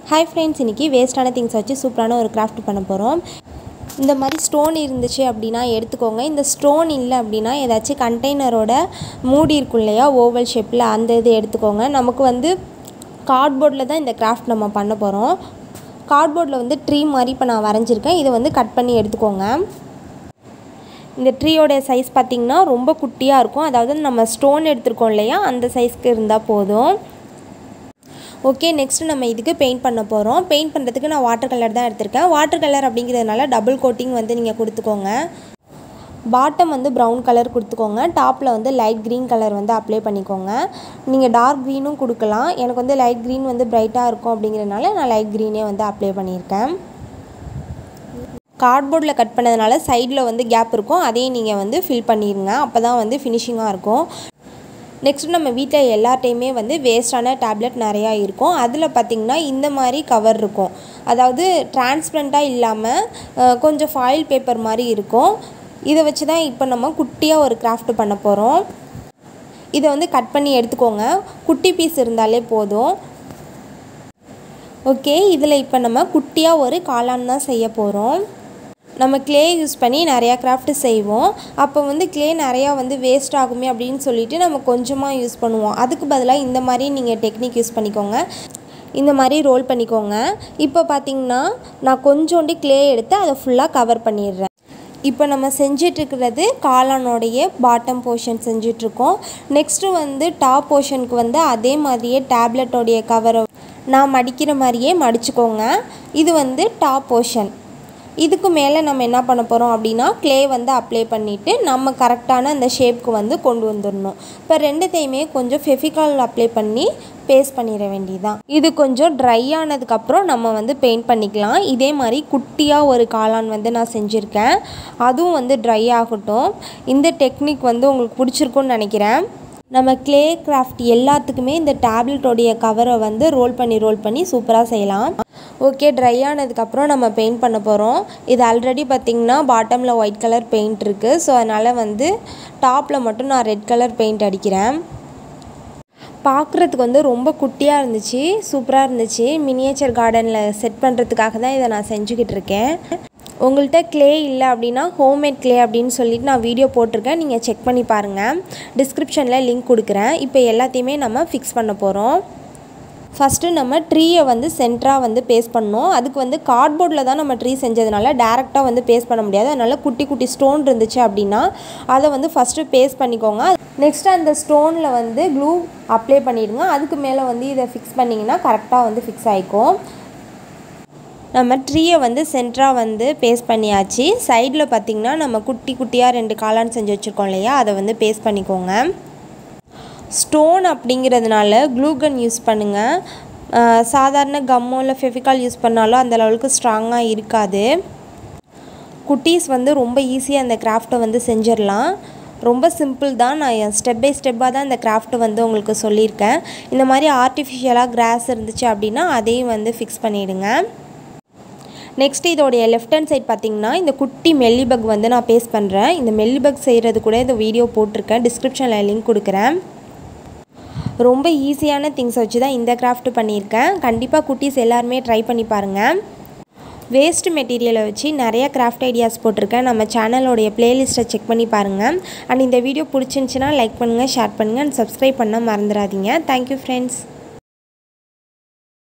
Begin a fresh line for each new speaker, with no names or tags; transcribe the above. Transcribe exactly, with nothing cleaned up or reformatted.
Hi friends, இன்னைக்கு வேஸ்டான things வச்சு சூப்பரான ஒரு கிராஃப்ட் பண்ண போறோம். இந்த மாதிரி ஸ்டோன் இருந்துச்சு அப்படினா எடுத்துக்கோங்க. இந்த ஸ்டோன் இல்ல அப்படினா ஏதாச்சும் கண்டெய்னரோட மூடி இருக்கும் இல்லையா ஓவல் ஷேப்ல அந்த இது எடுத்துக்கோங்க. நமக்கு வந்து கார்ட்போர்ட்ல தான் இந்த கிராஃப்ட் நம்ம பண்ண போறோம். கார்ட்போர்ட்ல வந்து ட்ரீ மாதிரி இப்ப நான் வரைஞ்சிருக்கேன். இத வந்து கட் பண்ணி எடுத்துக்கோங்க. இந்த ட்ரீயோட சைஸ் பாத்தீங்கன்னா ரொம்ப குட்டியா இருக்கும். அதாவது நம்ம ஸ்டோன் எடுத்துறோம் இல்லையா அந்த சைஸ்க்கு இருந்தா போதும். ஓகே, நெக்ஸ்ட் நம்ம இதுக்கு பெயிண்ட் பண்ண போறோம். பெயிண்ட் பண்றதுக்கு நான் வாட்டர் கலர் தான் எடுத்துர்க்கேன். வாட்டர் கலர் அப்படிங்கிறதுனால டபுள் கோட்டிங் வந்து நீங்க கொடுத்துக்கோங்க. பாட்டம் வந்து brown கலர் கொடுத்துக்கோங்க. டாப்ல வந்து லைட் green கலர் வந்து அப்ளை பண்ணிக்கோங்க. நீங்க டார்க் greenும் கொடுக்கலாம். எனக்கு வந்து லைட் green வந்து பிரைட்டா இருக்கும் அப்படிங்கிறதுனால நான் லைட் greenே வந்து அப்ளை பண்ணியிருக்கேன். கார்ட்போர்ட்ல கட் பண்ணதுனால சைடுல வந்து கேப் இருக்கும். அதையும் நீங்க வந்து ஃபில் பண்ணிருங்க. அப்பதான் வந்து ஃபினிஷிங்கா இருக்கும். நெக்ஸ்ட் நம்ம வீட்ல எல்லா டைமே வந்து வேஸ்டான டேப்லெட் நிறைய இருக்கும். அதுல பாத்தீங்கன்னா இந்த மாதிரி கவர் இருக்கும். அதாவது டிரான்ஸ்பரண்டா இல்லாம கொஞ்சம் ஃபாயில் பேப்பர் மாதிரி இருக்கும். இத வச்சு தான் இப்போ நம்ம குட்டியா ஒரு கிராஃப்ட் பண்ண போறோம். இத வந்து கட் பண்ணி எடுத்துக்கோங்க. குட்டி பீஸ் இருந்தாலே போதும். ஓகே, இதுல இப்போ நம்ம குட்டியா ஒரு காளான் தான் செய்ய போறோம். நம்ம clay யூஸ் பண்ணி நிறைய கிராஃப்ட் செய்வோம். அப்போ வந்து clay நிறைய வந்து வேஸ்ட் ஆகுமே அப்படினு சொல்லிட்டு நம்ம கொஞ்சமா யூஸ் பண்ணுவோம். அதுக்கு பதிலா இந்த மாதிரி நீங்க டெக்னிக் யூஸ் பண்ணிக்கோங்க. இந்த மாதிரி ரோல் பண்ணிக்கோங்க. இப்போ பாத்தீங்கன்னா நான் கொஞ்சோண்டி clay எடுத்து அத ஃபுல்லா கவர் பண்ணிடுறேன். இப்போ நம்ம செஞ்சிட்டு இருக்குது காளானோடைய பாட்டம் போர்ஷன் செஞ்சிட்டு இருக்கோம். நெக்ஸ்ட் வந்து டாப் போர்ஷனுக்கு வந்து அதே மாதிரியே டேப்லெட்டோட கவரை நான் மடிக்கிற மாதிரியே மடிச்சுக்கோங்க. இது வந்து டாப் போர்ஷன். இதுக்கு மேலே நம்ம என்ன பண்ண போறோம் அப்படினா clay வந்து அப்ளை பண்ணிட்டு நம்ம கரெக்ட்டான அந்த ஷேப்க்கு வந்து கொண்டு வந்துறணும். இப்போ ரெண்டுத்தையுமே கொஞ்சம் ஃபெவிகால் அப்ளை பண்ணி பேஸ்ட் பண்ணிர வேண்டியதான். இது கொஞ்சம் ட்ரை ஆனதுக்கு அப்புறம் நம்ம வந்து பெயிண்ட் பண்ணிக்கலாம். இதே மாதிரி குட்டியா ஒரு காளான் வந்து நான் செஞ்சிருக்கேன். அதுவும் வந்து ட்ரை ஆகட்டும். இந்த டெக்னிக் வந்து உங்களுக்கு பிடிச்சிருக்கும்னு நினைக்கிறேன். நம்ம clay கிராஃப்ட் எல்லாத்துக்குமே இந்த டேப்லெட்டோட கவரை வந்து ரோல் பண்ணி ரோல் பண்ணி சூப்பரா செய்யலாம். ஓகே, ட்ரை ஆனதுக்கு அப்புறம் நம்ம பெயிண்ட் பண்ண போறோம். இது ஆல்ரெடி பாத்தீங்கன்னா பாட்டம்ல ஒயிட் கலர் பெயிண்ட் இருக்கு. சோ அதனால வந்து டாப்ல மட்டும் நான் ரெட் கலர் பெயிண்ட் அடிக்கிறேன். பார்க்கிறதுக்கு வந்து ரொம்ப குட்டியா இருந்துச்சு. சூப்பரா இருந்துச்சு. மினியேச்சர் கார்டன்ல செட் பண்றதுக்காக தான் இத நான் செஞ்சுக்கிட்டு இருக்கேன். உங்கள்ட்ட clay இல்ல அப்படினா ஹோம்மேட் clay அப்படினு சொல்லிட்டு நான் வீடியோ போட்டுருக்கேன். நீங்க செக் பண்ணி பாருங்க. டிஸ்கிரிப்ஷன்ல லிங்க் கொடுக்கிறேன். இப்போ எல்லாத்தையுமே நம்ம ஃபிக்ஸ் பண்ண போறோம். ஃபர்ஸ்ட் நம்ம ட்ரீயை வந்து சென்டரா வந்து பேஸ்ட் பண்ணனும். அதுக்கு வந்து கார்ட்போர்ட்ல தான் நம்ம ட்ரீ செஞ்சதனால டைரக்ட்டா வந்து பேஸ்ட் பண்ண முடியாது. அதனால குட்டி குட்டி ஸ்டோன் இருந்துச்சு அப்படினா அத வந்து ஃபர்ஸ்ட் பேஸ்ட் பண்ணிக்கோங்க. நெக்ஸ்ட் அந்த ஸ்டோன்ல வந்து க்ளூ அப்ளை பண்ணிடுங்க. அதுக்கு மேல வந்து இத ஃபிக்ஸ் பண்ணீங்கனா கரெக்ட்டா வந்து ஃபிக்ஸ் ஆயிக்கும். நம்ம ட்ரீயை வந்து சென்டரா வந்து பேஸ்ட் பண்ணியாச்சு. சைடுல பாத்தீங்கன்னா நம்ம குட்டி குட்டியா ரெண்டு காளான் செஞ்சு வச்சிருக்கோம் இல்லையா அத வந்து பேஸ்ட் பண்ணிக்கோங்க. ஸ்டோன் அப்படிங்கிறதுனால க்ளூ கன் யூஸ் பண்ணுங்க. சாதாரண கம்மோ இல்ல ஃபெவிகால் யூஸ் பண்ணாலும் அந்த அளவுக்கு ஸ்ட்ராங்கா இருக்காது. குட்டீஸ் வந்து ரொம்ப ஈஸியா இந்த கிராஃப்ட்டை வந்து செஞ்சிரலாம். ரொம்ப சிம்பிள் தான். நான் ஸ்டெப் பை ஸ்டெப்பா தான் இந்த கிராஃப்ட் வந்து உங்களுக்கு சொல்லியிருக்கேன். இந்த மாதிரி ஆர்ட்டிஃபிஷியலா கிராஸ் இருந்துச்சு அப்படினா அதையும் வந்து ஃபிக்ஸ் பண்ணிடுங்க. நெக்ஸ்ட் இதோட லெஃப்ட் ஹேண்ட் சைடு பாத்தீங்கன்னா இந்த குட்டி மெல்லிபக் வந்து நான் பேஸ்ட் பண்றேன். இந்த மெல்லிபக் செய்யறது கூட இந்த வீடியோ போட்டுருக்கேன். டிஸ்கிரிப்ஷன்ல லிங்க் கொடுக்கிறேன். ரொம்ப ஈஸியான திங்ஸ் வச்சு தான் இந்த கிராஃப்ட் பண்ணியிருக்கேன். கண்டிப்பா குட்டீஸ் எல்லாரும் ட்ரை பண்ணி பாருங்க. வேஸ்ட் மெட்டீரியலை வச்சு நிறைய கிராஃப்ட் ஐடியாஸ் போட்டிருக்கேன். நம்ம சேனலோட பிளேலிஸ்ட்டை செக் பண்ணி பாருங்க. அண்ட் இந்த வீடியோ பிடிச்சிருந்துச்சுன்னா லைக் பண்ணுங்க, ஷேர் பண்ணுங்க அண்ட் சப்ஸ்கிரைப் பண்ண மறந்துடாதீங்க. Thank you friends.